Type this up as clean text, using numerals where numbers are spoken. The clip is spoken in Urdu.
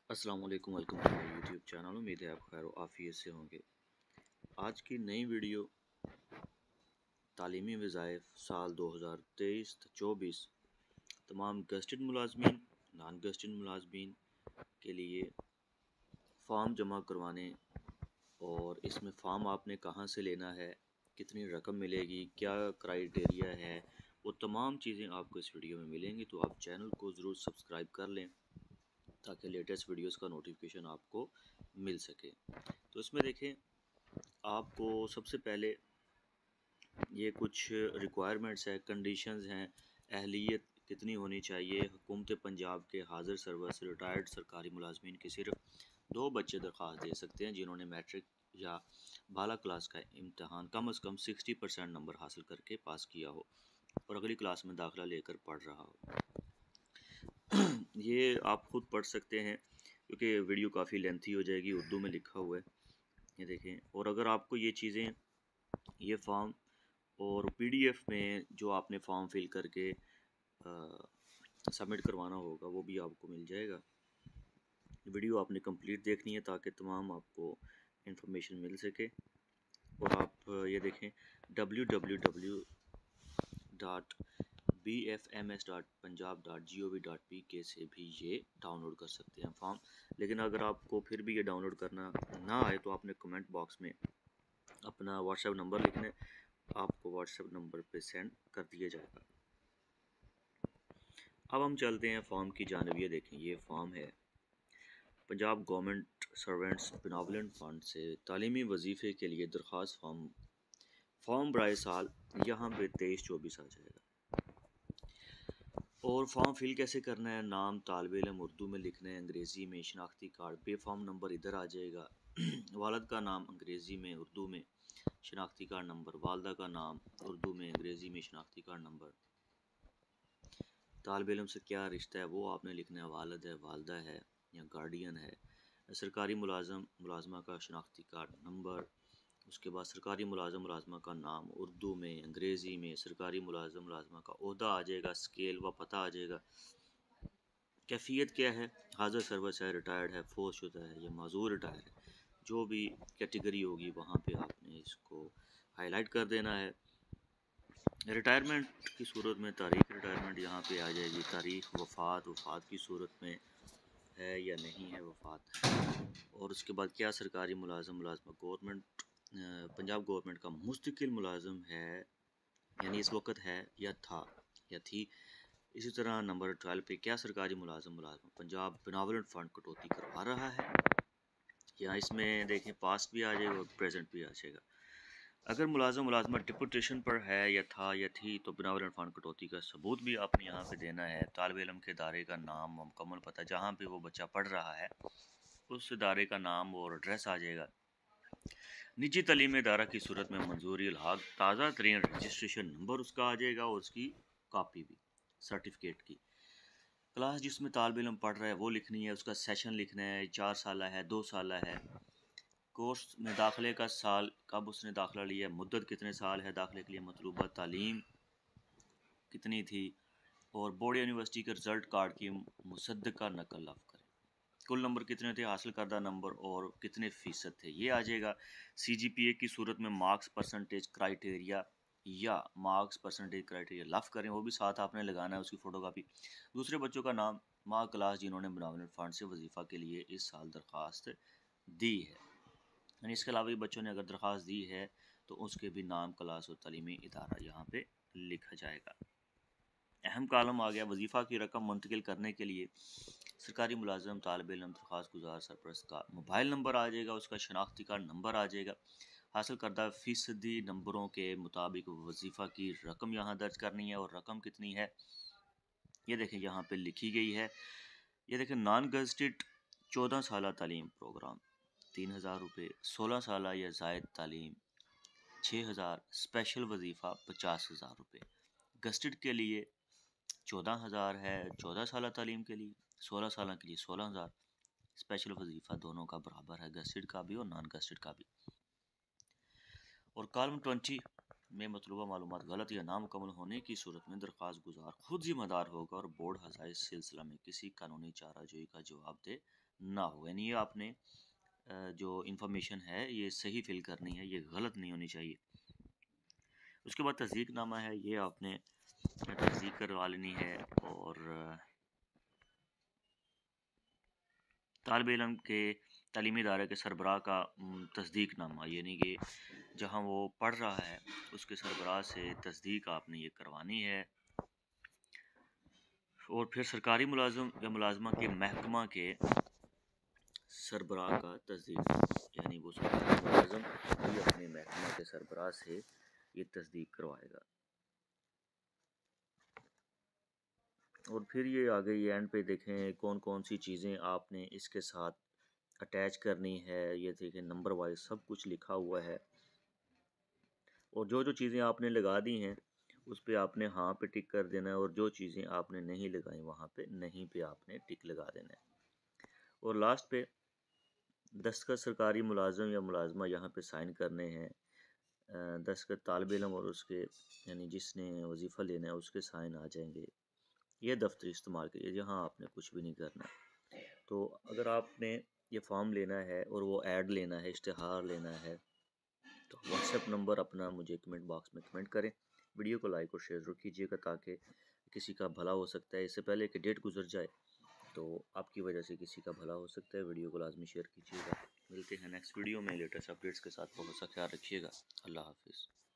السلام علیکم، welcome to my YouTube channel. امید ہے آپ خیر و عافیت سے ہوں گے۔ آج کی نئی ویڈیو تعلیمی وظائف سال 2023-24 تمام گزٹڈ ملازمین، نان گزٹڈ ملازمین کے لیے فارم جمع کروانے اور اس میں فارم آپ نے کہاں سے لینا ہے، کتنی رقم ملے گی، کیا کرائیٹیریا ہے، وہ تمام چیزیں آپ کو اس ویڈیو میں ملیں گی۔ تو آپ چینل کو ضرور سبسکرائب کر لیں تاکہ لیٹسٹ ویڈیوز کا نوٹیفیکیشن آپ کو مل سکے۔ تو اس میں دیکھیں، آپ کو سب سے پہلے یہ کچھ ریکوائرمنٹس ہیں، کنڈیشنز ہیں۔ اہلیت کتنی ہونی چاہیے؟ حکومت پنجاب کے حاضر سروس ریٹائرڈ سرکاری ملازمین کے صرف 2 بچے درخواست دے سکتے ہیں جنہوں نے میٹرک یا بالا کلاس کا امتحان کم از کم 60% نمبر حاصل کر کے پاس کیا ہو اور اگلی کلاس میں داخلہ لے کر پڑھ رہا ہو۔ یہ آپ خود پڑھ سکتے ہیں کیونکہ ویڈیو کافی لینتھی ہو جائے گی، اردو میں لکھا ہوا ہے، یہ دیکھیں۔ اور اگر آپ کو یہ چیزیں، یہ فارم اور PDF میں جو آپ نے فارم فل کر کے سبمٹ کروانا ہوگا وہ بھی آپ کو مل جائے گا۔ ویڈیو آپ نے کمپلیٹ دیکھنی ہے تاکہ تمام آپ کو انفارمیشن مل سکے۔ اور آپ یہ دیکھیں www.bfms.punjab.gov.pk سے بھی یہ ڈاؤن لوڈ کر سکتے ہیں فارم۔ لیکن اگر آپ کو پھر بھی یہ ڈاؤن لوڈ کرنا نہ آئے تو آپ نے کمنٹ باکس میں اپنا واٹس ایپ نمبر لکھنا ہے، آپ کو واٹس ایپ نمبر پہ سینڈ کر دیا جائے گا۔ اب ہم چلتے ہیں فارم کی جانب۔ یہ دیکھیں، یہ فارم ہے Punjab government servants benevolent fund سے تعلیمی وظیفے کے لیے درخواست فارم برائے سال یہاں پہ 23-24 آ جائے گا۔ اور فارم فل کیسے کرنا ہے؟ نام طالب علم اردو میں لکھنا ہے، انگریزی میں، شناختی کارڈ پے فارم نمبر ادھر آ جائے گا، والد کا نام انگریزی میں اردو میں، شناختی کارڈ نمبر، والدہ کا نام اردو میں انگریزی میں، شناختی کارڈ نمبر، طالب علم سے کیا رشتہ ہے وہ آپ نے لکھنا ہے، والد ہے، والدہ ہے یا گارڈین ہے، سرکاری ملازمہ کا شناختی کارڈ نمبر، اس کے بعد سرکاری ملازمہ کا نام اردو میں، انگریزی میں، سرکاری ملازمہ کا عہدہ آ جائے گا، اسکیل و پتہ آ جائے گا، کیفیت کیا ہے، حاضر سروس ہے، ریٹائرڈ ہے، فوت شدہ ہے یا معذور ریٹائر ہے، جو بھی کیٹیگری ہوگی وہاں پہ آپ نے اس کو ہائی لائٹ کر دینا ہے۔ ریٹائرمنٹ کی صورت میں تاریخ ریٹائرمنٹ یہاں پہ آ جائے گی، تاریخ وفات کی صورت میں ہے یا نہیں ہے وفات، اور اس کے بعد کیا سرکاری ملازمہ گورنمنٹ پنجاب گورنمنٹ کا مستقل ملازم ہے، یعنی اس وقت ہے یا تھا یا تھی۔ اسی طرح نمبر 12 پہ کیا سرکاری ملازم پنجاب بیناولنٹ فنڈ کٹوتی کروا رہا ہے، یا اس میں دیکھیں پاسٹ بھی آ جائے گا اور پریزنٹ بھی آ جائے گا۔ اگر ملازمہ ڈپوٹیشن پر ہے یا تھا یا تھی تو بیناولنٹ فنڈ کٹوتی کا ثبوت بھی آپ نے یہاں پہ دینا ہے، طالب علم کے ادارے کا نام، مکمل پتہ، جہاں پہ وہ بچہ پڑھ رہا ہے اس ادارے کا نام اور ایڈریس آ جائے گا۔ نجی تعلیمی ادارہ کی صورت میں منظوری الحاق تازہ ترین رجسٹریشن نمبر اس کا آ جائے گا اور اس کی کاپی بھی سرٹیفکیٹ کی۔ کلاس جس میں طالب علم پڑھ رہا ہے وہ لکھنی ہے، اس کا سیشن لکھنا ہے، 4 سالہ ہے، 2 سالہ ہے، کورس میں داخلے کا سال کب اس نے داخلہ لیا ہے، مدت کتنے سال ہے داخلے کے لیے، مطلوبہ تعلیم کتنی تھی، اور بورڈ یونیورسٹی کے رزلٹ کارڈ کی مصدقہ نقل لاف کریں۔ کل نمبر کتنے تھے، حاصل کردہ نمبر اور کتنے فیصد تھے، یہ آ جائے گا۔ CGPA کی صورت میں مارکس پرسنٹیج کرائیٹیریا یا مارکس پرسنٹیج کرائیٹیریا لاف کریں، وہ بھی ساتھ آپ نے لگانا ہے، اس کی فوٹو کاپی۔ دوسرے بچوں کا نام، ماہ کلاس جنہوں نے بیناولنٹ فنڈ سے وظیفہ کے لیے اس سال درخواست دی ہے، یعنی اس کے علاوہ بھی بچوں نے اگر درخواست دی ہے تو اس کے بھی نام، کلاس اور تعلیمی ادارہ یہاں پہ لکھا جائے گا۔ اہم کالم آ گیا، وظیفہ کی رقم منتقل کرنے کے لیے سرکاری ملازم، طالب علم، درخواست گزار، سرپرست کا موبائل نمبر آ جائے گا، اس کا شناختی کارڈ نمبر آ جائے گا، حاصل کردہ فیصدی نمبروں کے مطابق وظیفہ کی رقم یہاں درج کرنی ہے، اور رقم کتنی ہے یہ دیکھیں یہاں پہ لکھی گئی ہے۔ یہ دیکھیں، نان گزٹڈ 14 سالہ تعلیم پروگرام 3000 روپے، 16 سالہ یا زائد تعلیم 6000، اسپیشل وظیفہ 50,000 روپے، گزٹڈ کے لیے 14,000 ہے، 14 سالہ تعلیم کے لیے، 16 سالہ کے لیے 16,000، اسپیشل وظیفہ دونوں کا برابر ہے، گزٹڈ کا بھی اور نان گزٹڈ کا بھی۔ اور کالم 20 میں مطلوبہ معلومات غلط یا نامکمل ہونے کی صورت میں درخواست گزار خود ذمہ دار ہوگا اور بورڈ ہزار اس سلسلہ میں کسی قانونی چارہ جوئی کا جواب دہ نہ ہو. یعنی یہ آپ نے جو انفارمیشن ہے یہ صحیح فل کرنی ہے، یہ غلط نہیں ہونی چاہیے. اس کے بعد تصدیق نامہ ہے، یہ آپ نے تصدیق کروا لینی ہے. اور طالب علم کے تعلیمی ادارے کے سربراہ کا تصدیق نامہ، یعنی کہ جہاں وہ پڑھ رہا ہے اس کے سربراہ سے تصدیق آپ نے یہ کروانی ہے. اور پھر سرکاری ملازم یا ملازمہ کے محکمہ کے سربراہ کا تصدیق، یعنی وہ سرکاری ملازم بھی اپنے محکمہ کے سربراہ سے یہ تصدیق کروائے گا. اور پھر یہ آگے یہ اینڈ پہ دیکھیں کون کون سی چیزیں آپ نے اس کے ساتھ اٹیچ کرنی ہے. یہ دیکھیں نمبر وائز سب کچھ لکھا ہوا ہے. اور جو جو چیزیں آپ نے لگا دی ہیں اس پہ آپ نے ہاں پہ ٹک کر دینا ہے، اور جو چیزیں آپ نے نہیں لگائیں وہاں پہ نہیں پہ آپ نے ٹک لگا دینا ہے. اور لاسٹ پہ دستخط سرکاری ملازم یا ملازمہ یہاں پہ سائن کرنے ہیں. دستخط طالب علم اور اس کے یعنی جس نے وظیفہ لینا ہے اس کے سائن آ جائیں گے. یہ دفتری استعمال کے لیے جہاں آپ نے کچھ بھی نہیں کرنا. تو اگر آپ نے یہ فارم لینا ہے اور وہ ایڈ لینا ہے، اشتہار لینا ہے، تو واٹس ایپ نمبر اپنا مجھے کمنٹ باکس میں کمنٹ کریں. ویڈیو کو لائک اور شیئر ضرور کیجیے گا تاکہ کسی کا بھلا ہو سکتا ہے. اس سے پہلے کہ ڈیٹ گزر جائے تو آپ کی وجہ سے کسی کا بھلا ہو سکتا ہے. ویڈیو کو لازمی شیئر کیجیے گا. ملتے ہیں نیکسٹ ویڈیو میں لیٹسٹ اپڈیٹس کے ساتھ. بہت سا خیال رکھیے گا. اللہ حافظ.